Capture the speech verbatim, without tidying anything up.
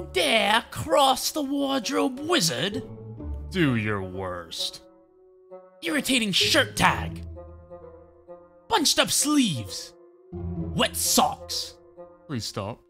You dare cross the wardrobe wizard? Do your worst. Irritating shirt tag. Bunched up sleeves. Wet socks. Please stop.